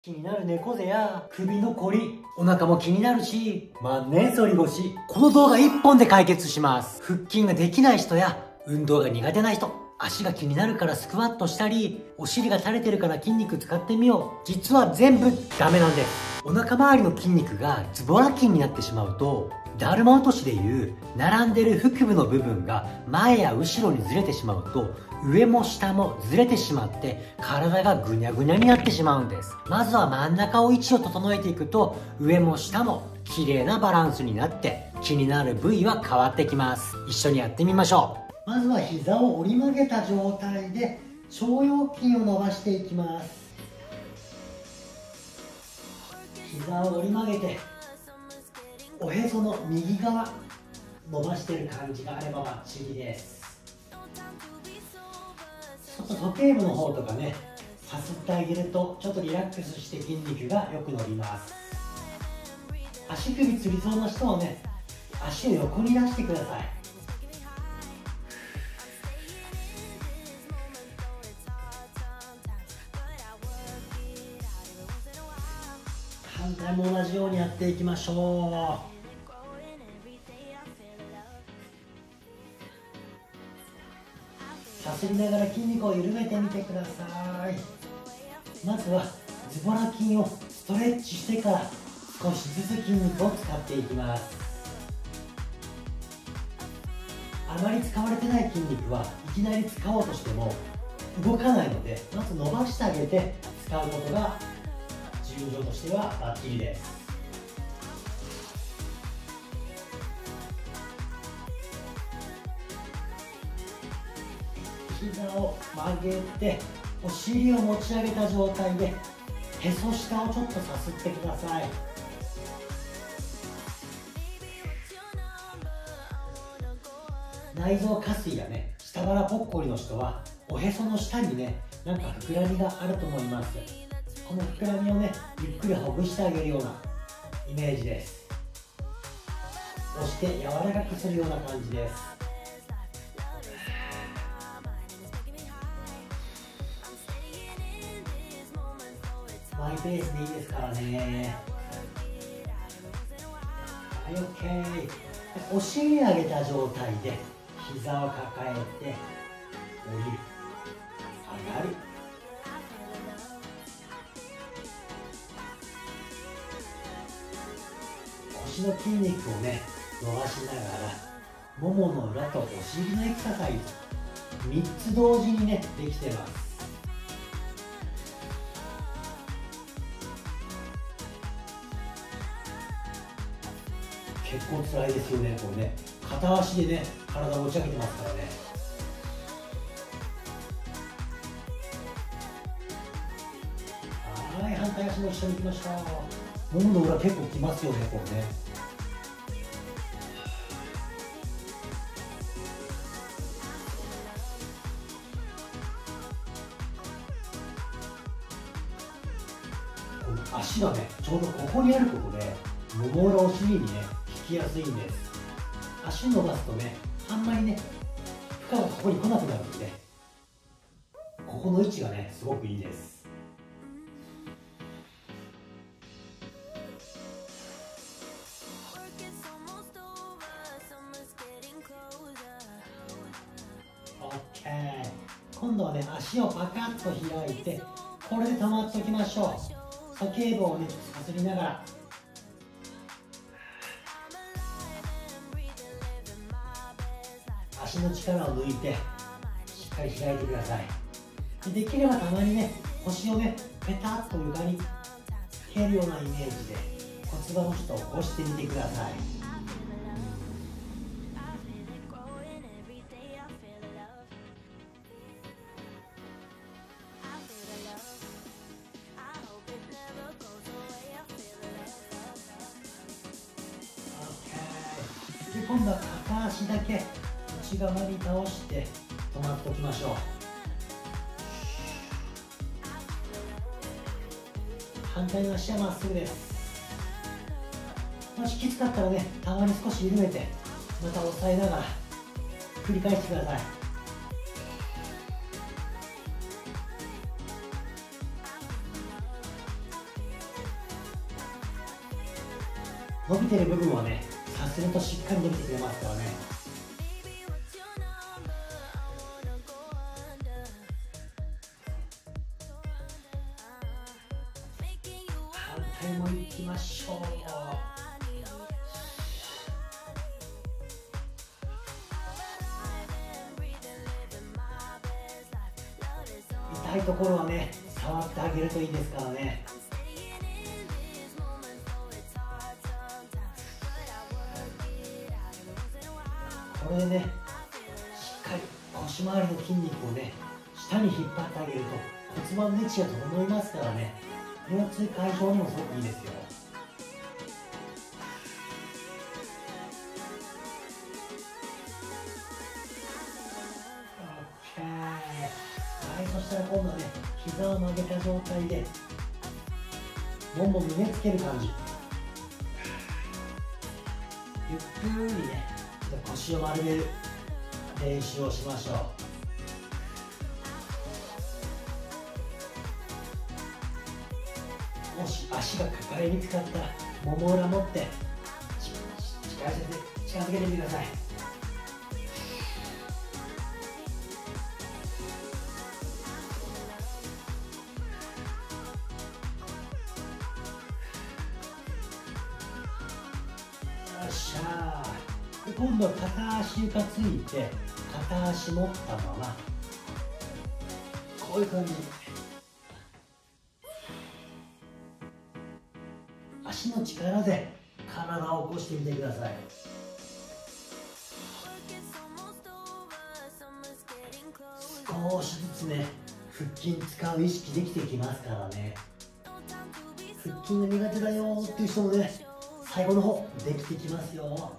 気になる猫背や首のこり、お腹も気になるし、万年反り腰。この動画1本で解決します。腹筋ができない人や運動が苦手な人、足が気になるからスクワットしたり、お尻が垂れてるから筋肉使ってみよう。実は全部ダメなんです。お腹周りの筋肉がズボラ筋になってしまうと、だるま落としでいう並んでる腹部の部分が前や後ろにずれてしまうと、上も下もずれてしまって体がぐにゃぐにゃになってしまうんです。まずは真ん中を位置を整えていくと、上も下も綺麗なバランスになって気になる部位は変わってきます。一緒にやってみましょう。まずは膝を折り曲げた状態で腸腰筋を伸ばしていきます。膝を折り曲げておへその右側伸ばしている感じがあればバッチリです。ちょっと時計部の方とかね、さすってあげるとちょっとリラックスして筋肉がよく伸びます。足首つりそうな人はね、足を横に出してください。反対も同じようにやっていきましょう。さすりながら筋肉を緩めてみてください。まずはズボラ筋をストレッチしてから少しずつ筋肉を使っていきます。あまり使われてない筋肉はいきなり使おうとしても動かないので、まず伸ばしてあげて使うことが順序としてはバッチリです。膝を曲げてお尻を持ち上げた状態でへそ下をちょっとさすってください。内臓下垂やね、下腹ぽっこりの人はおへその下にね、なんか膨らみがあると思います。この膨らみをね、ゆっくりほぐしてあげるようなイメージです。押して柔らかくするような感じです。マイペースでいいですからね。はい、OK。お尻上げた状態で膝を抱えて降りる、上がる。腰の筋肉をね、伸ばしながらももの裏とお尻のエクササイズ3つ同時にね、できてます。結構辛いですよね、これね。片足でね、体を持ち上げてますからね。はい、反対足も一緒にいきましょう。ももの裏結構きますよね、これね。この足がね、ちょうどここにあることで、もも裏お尻にね、きやすいんです。足伸ばすとね、あんまりね、負荷がここに来なくなるので、ここの位置がね、すごくいいです。OK。今度はね、足をパカッと開いて、これで止まっておきましょう。鼠径部をね、さすりながら。足の力を抜いてしっかり開いてください。できればたまにね、腰をね、ペタッと床に蹴るようなイメージで骨盤をちょっと起こしてみてください。で、今度は片足だけ内側に倒して止まっておきましょう。反対の足はまっすぐです。もしきつかったらね、たまに少し緩めてまた押さえながら繰り返してください。 伸びてる部分はね、さするとしっかり伸びてくれますからね。反対もいきましょう。痛いところはね、触ってあげるといいですからね。これでね、しっかり腰回りの筋肉をね、下に引っ張ってあげると骨盤の位置が整いますからね、腰痛解消にもすごくいいですよ。OK。はい、そしたら今度はね、膝を曲げた状態でもも胸つける感じ。ゆっくりね、腰を丸める練習をしましょう。もし足が抱えにくかったらもも裏持って近づけてみてください。よっしゃー。で今度は片足床ついて片足持ったままこういう感じ。足の力で体を起こしてみてください。少しずつね、腹筋使う意識できてきますからね。腹筋が苦手だよっていう人もね、最後の方できてきますよ。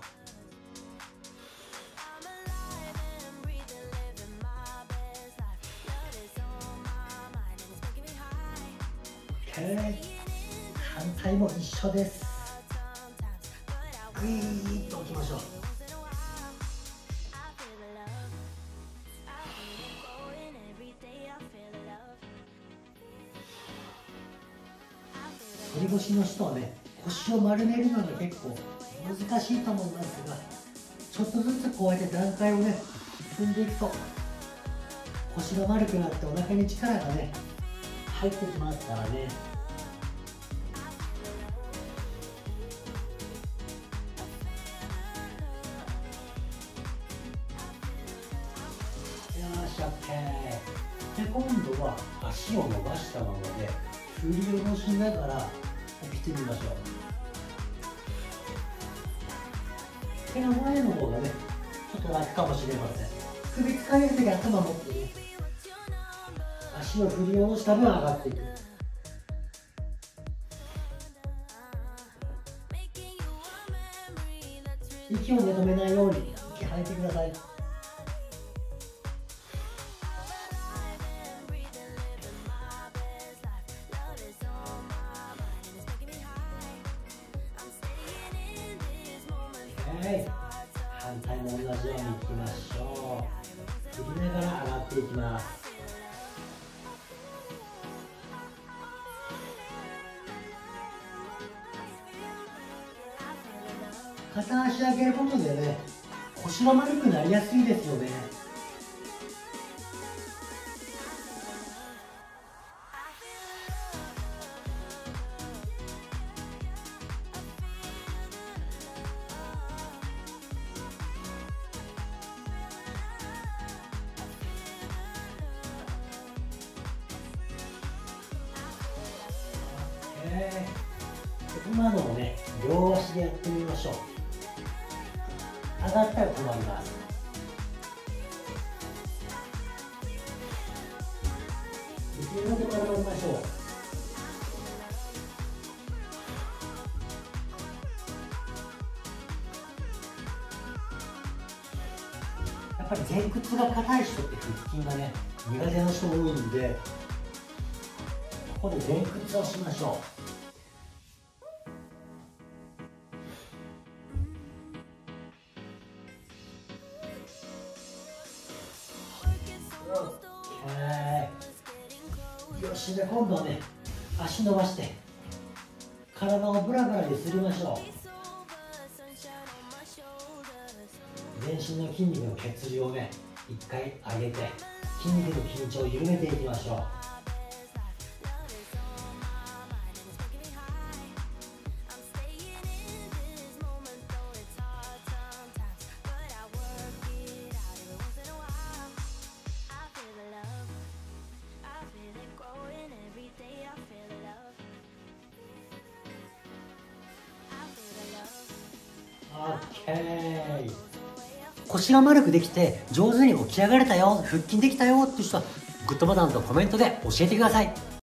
反対も一緒です。グイーッと置きましょう。反り腰の人はね、腰を丸めるのが結構難しいと思いますが、ちょっとずつこうやって段階をね進んでいくと腰が丸くなってお腹に力がね入ってきますからね。よし OK。 で今度は足を伸ばしたままで振り下ろしながら起きてみましょう。手の前の方がねちょっと楽かもしれません。首使えるとき頭持ってね、足を振り下ろした分上がっていく。息をね止めないように息吐いてください。反対も同じようにいきましょう。振りながら上がっていきます。片足上げることでね、腰が丸くなりやすいですよね。今のをね、両足でやってみましょう。上がったら止まります。できるだけ止まりましょう。やっぱり前屈が硬い人って腹筋がね、苦手な人多いんで、ここで前屈をしましょう。よし、で今度はね、足伸ばして体をブラブラ揺すりましょう。 全身の筋肉の血流をね、一回上げて筋肉の緊張を緩めていきましょう。オッケー。腰が丸くできて上手に起き上がれたよ、腹筋できたよっていう人はグッドボタンとコメントで教えてください。